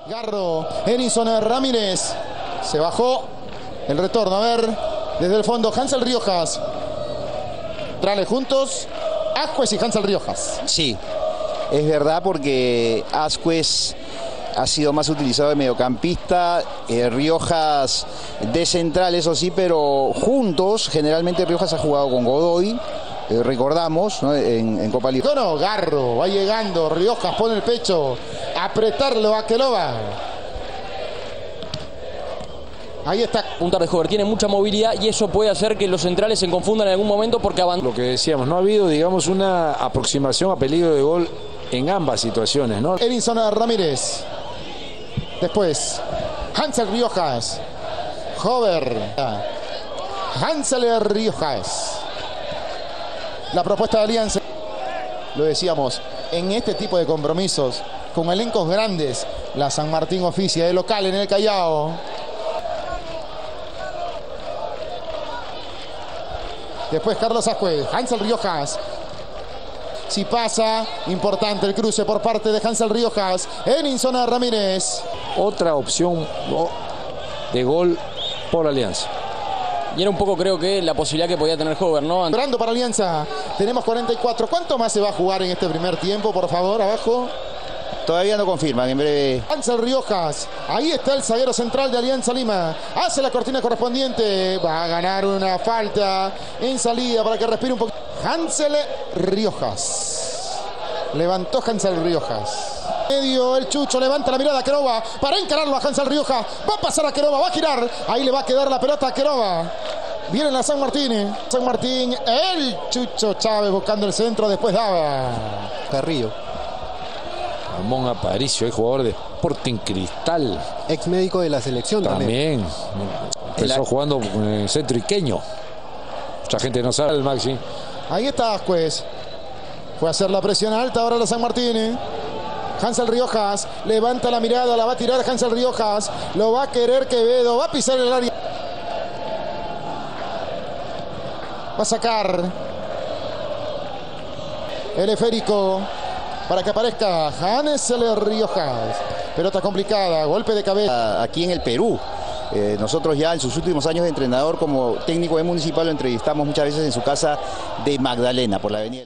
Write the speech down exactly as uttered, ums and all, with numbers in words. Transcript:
Garro, Edinson Ramírez, se bajó, el retorno, a ver, desde el fondo, Hansel Riojas, trale juntos, Ascuez y Hansel Riojas. Sí, es verdad porque Ascuez ha sido más utilizado de mediocampista, eh, Riojas de central, eso sí, pero juntos, generalmente Riojas ha jugado con Godoy, eh, recordamos, ¿no? en, en Copa Libertadores. No, no, Garro, va llegando, Riojas pone el pecho, apretarlo a Queloba. Ahí está. Punta de Hover tiene mucha movilidad y eso puede hacer que los centrales se confundan en algún momento porque abandonan. Lo que decíamos, no ha habido, digamos, una aproximación a peligro de gol en ambas situaciones, ¿no? Edinson Ramírez. Después, Hansel Riojas. Hover. Hansel Riojas. La propuesta de Alianza. Lo decíamos, en este tipo de compromisos, con elencos grandes, la San Martín oficia de local en el Callao. Después Carlos Ascuez, Hansel Riojas. Si pasa, importante el cruce por parte de Hansel Riojas. Edinson Ramírez. Otra opción de gol por Alianza. Y era un poco, creo que, la posibilidad que podía tener Hover, ¿no? Entrando para Alianza. Tenemos cuarenta y cuatro. ¿Cuánto más se va a jugar en este primer tiempo, por favor, abajo? Todavía no confirman, en breve. Hansel Riojas, ahí está el zaguero central de Alianza Lima, hace la cortina correspondiente, va a ganar una falta en salida para que respire un poquito. Hansel Riojas, levantó Hansel Riojas. Medio el Chucho, levanta la mirada a Queloba para encararlo a Hansel Riojas, va a pasar a Queloba, va a girar, ahí le va a quedar la pelota a Queloba. Viene la San Martín, San Martín, el Chucho Chávez buscando el centro, después daba Carrillo. Ramón Aparicio, el jugador de Sporting Cristal. Ex médico de la selección también. También. Empezó jugando en el centro iqueño. Mucha gente no sabe el Maxi. Ahí está Ascuez. Fue a hacer la presión alta ahora la San Martín. Hansel Riojas levanta la mirada, la va a tirar Hansel Riojas. Lo va a querer Quevedo, va a pisar el área. Va a sacar el esférico para que aparezca Hansel Riojas. Pelota complicada, golpe de cabeza. Aquí en el Perú. Eh, nosotros ya en sus últimos años de entrenador como técnico de Municipal lo entrevistamos muchas veces en su casa de Magdalena, por la avenida.